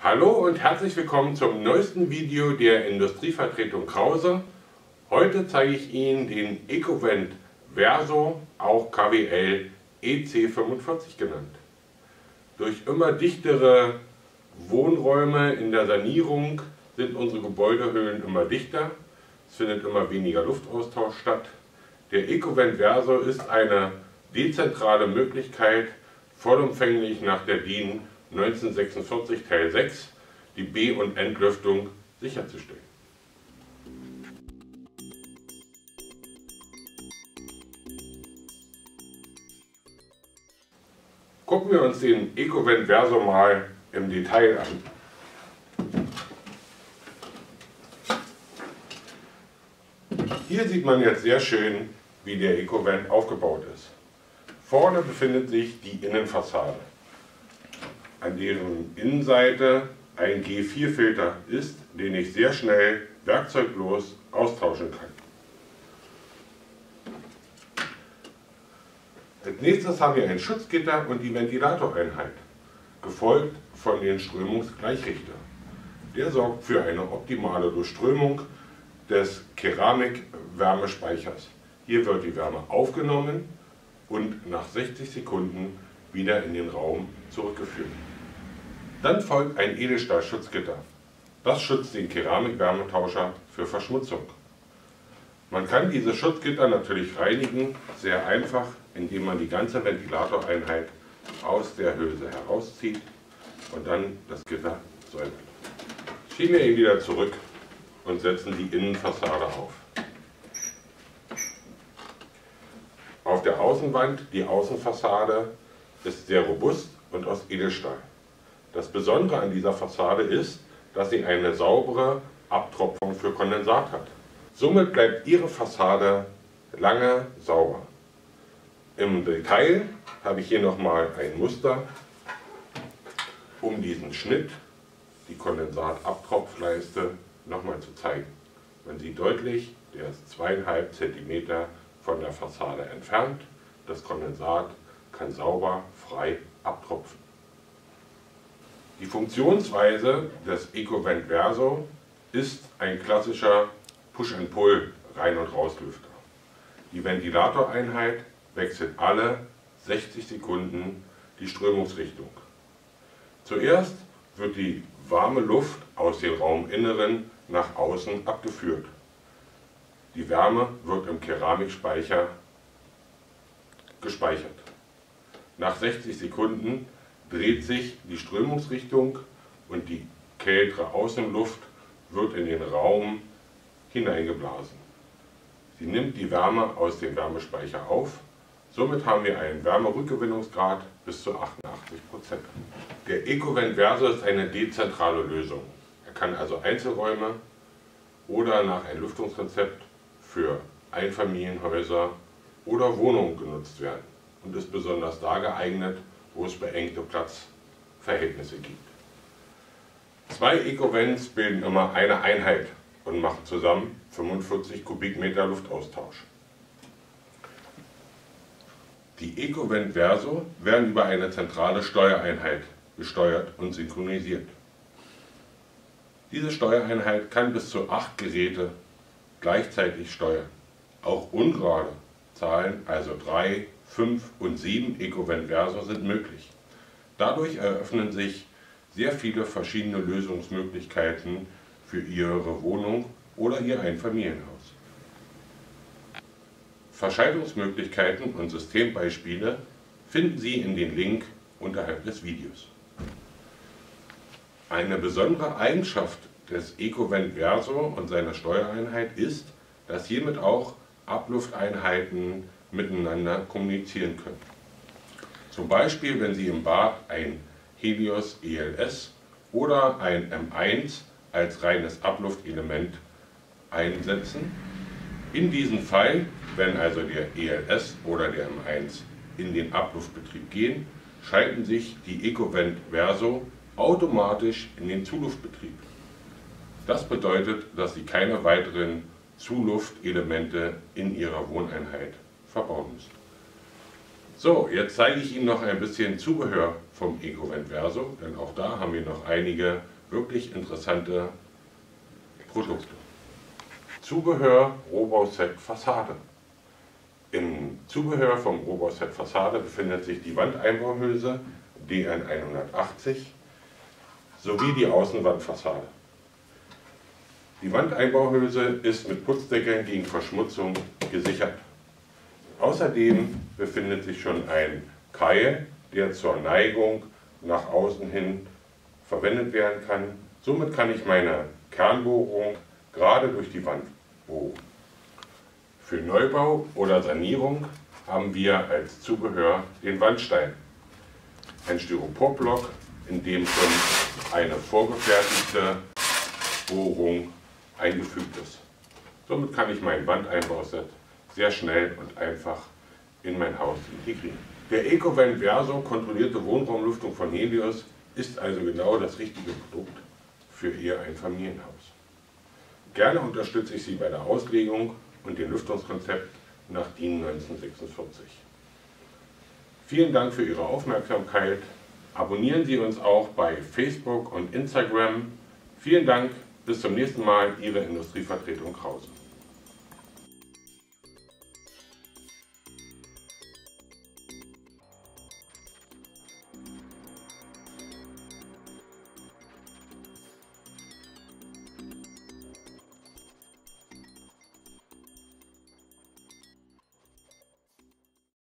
Hallo und herzlich willkommen zum neuesten Video der Industrievertretung Krause. Heute zeige ich Ihnen den Ecovent Verso, auch KWL EC45 genannt. Durch immer dichtere Wohnräume in der Sanierung sind unsere Gebäudehöhlen immer dichter. Es findet immer weniger Luftaustausch statt. Der Ecovent Verso ist eine dezentrale Möglichkeit, vollumfänglich nach der DIN 1946 Teil 6 die B- und Entlüftung sicherzustellen. Gucken wir uns den Ecovent Verso mal im Detail an. Hier sieht man jetzt sehr schön, wie der Ecovent aufgebaut ist. Vorne befindet sich die Innenfassade, an deren Innenseite ein G4-Filter ist, den ich sehr schnell werkzeuglos austauschen kann. Als nächstes haben wir ein Schutzgitter und die Ventilatoreinheit, gefolgt von den Strömungsgleichrichter. Der sorgt für eine optimale Durchströmung des Keramik-Wärmespeichers. Hier wird die Wärme aufgenommen und nach 60 Sekunden wieder in den Raum zurückgeführt. Dann folgt ein Edelstahl-Schutzgitter. Das schützt den Keramik-Wärmetauscher für Verschmutzung. Man kann diese Schutzgitter natürlich reinigen, sehr einfach, indem man die ganze Ventilatoreinheit aus der Hülse herauszieht und dann das Gitter säubert. Schieben wir ihn wieder zurück und setzen die Innenfassade auf. Auf der Außenwand, die Außenfassade, ist sehr robust und aus Edelstahl. Das Besondere an dieser Fassade ist, dass sie eine saubere Abtropfung für Kondensat hat. Somit bleibt Ihre Fassade lange sauber. Im Detail habe ich hier nochmal ein Muster, um diesen Schnitt, die Kondensatabtropfleiste, nochmal zu zeigen. Man sieht deutlich, der ist 2,5 cm von der Fassade entfernt. Das Kondensat kann sauber, frei abtropfen. Die Funktionsweise des Ecovent Verso ist ein klassischer Push-and-Pull Rein- und Rauslüfter. Die Ventilatoreinheit wechselt alle 60 Sekunden die Strömungsrichtung. Zuerst wird die warme Luft aus dem Rauminneren nach außen abgeführt. Die Wärme wird im Keramikspeicher gespeichert. Nach 60 Sekunden dreht sich die Strömungsrichtung und die kältere Außenluft wird in den Raum hineingeblasen. Sie nimmt die Wärme aus dem Wärmespeicher auf. Somit haben wir einen Wärmerückgewinnungsgrad bis zu 88%. Der Ecovent Verso ist eine dezentrale Lösung. Er kann also Einzelräume oder nach Entlüftungskonzept für Einfamilienhäuser oder Wohnungen genutzt werden und ist besonders da geeignet, wo es beengte Platzverhältnisse gibt. Zwei Ecovents bilden immer eine Einheit und machen zusammen 45 Kubikmeter Luftaustausch. Die Ecovent Verso werden über eine zentrale Steuereinheit gesteuert und synchronisiert. Diese Steuereinheit kann bis zu 8 Geräte gleichzeitig steuern. Auch ungerade Zahlen, also 3, 5 und 7 Ecovent Verso sind möglich. Dadurch eröffnen sich sehr viele verschiedene Lösungsmöglichkeiten für Ihre Wohnung oder Ihr Einfamilienhaus. Verschaltungsmöglichkeiten und Systembeispiele finden Sie in den Link unterhalb des Videos. Eine besondere Eigenschaft des Ecovent Verso und seiner Steuereinheit ist, dass hiermit auch Ablufteinheiten miteinander kommunizieren können. Zum Beispiel, wenn Sie im Bad ein Helios ELS oder ein M1 als reines Abluftelement einsetzen. In diesem Fall, wenn also der ELS oder der M1 in den Abluftbetrieb gehen, schalten sich die Ecovent Verso automatisch in den Zuluftbetrieb. Das bedeutet, dass Sie keine weiteren Zuluftelemente in Ihrer Wohneinheit verbauen müssen. So, jetzt zeige ich Ihnen noch ein bisschen Zubehör vom Ecovent Verso, denn auch da haben wir noch einige wirklich interessante Produkte. Zubehör Rohbauset Fassade. Im Zubehör vom Rohbauset Fassade befindet sich die Wandeinbauhülse DN 180 sowie die Außenwandfassade. Die Wandeinbauhülse ist mit Putzdeckeln gegen Verschmutzung gesichert. Außerdem befindet sich schon ein Keil, der zur Neigung nach außen hin verwendet werden kann. Somit kann ich meine Kernbohrung gerade durch die Wand bohren. Für Neubau oder Sanierung haben wir als Zubehör den Wandstein. Ein Styroporblock, in dem schon eine vorgefertigte Bohrung eingefügt ist. Somit kann ich mein Wandeinbauset sehr schnell und einfach in mein Haus integrieren. Der EcoVent Verso kontrollierte Wohnraumlüftung von Helios ist also genau das richtige Produkt für Ihr Einfamilienhaus. Gerne unterstütze ich Sie bei der Auslegung und dem Lüftungskonzept nach DIN 1946. Vielen Dank für Ihre Aufmerksamkeit. Abonnieren Sie uns auch bei Facebook und Instagram. Vielen Dank, bis zum nächsten Mal, Ihre Industrievertretung Krause.